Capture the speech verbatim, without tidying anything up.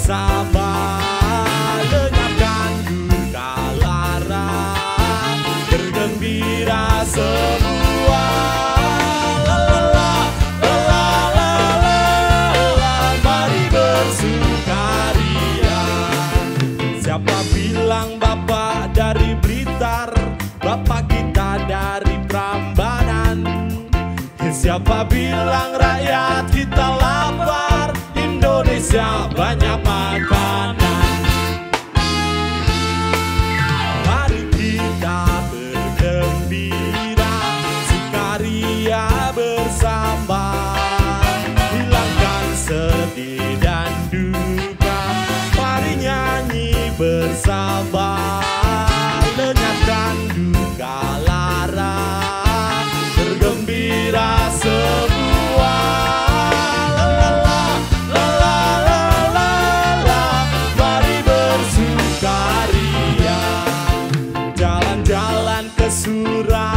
bersama, lenyapkan duka lara, bergembira semua. La la la, la la la la la, mari bersukaria. Siapa bilang Bapak dari Blitar, Bapak kita dari Prambanan? Siapa bilang rakyat kita lapar, Indonesia banyak makanan. Mari kita bergembira, sukaria bersama, hilangkan sedih dan duka, mari nyanyi bersama, lenyapkan duka lara, bergembira semua. La la la, la la la la la, mari bersukaria. Jalan-jalan ke Surabaya,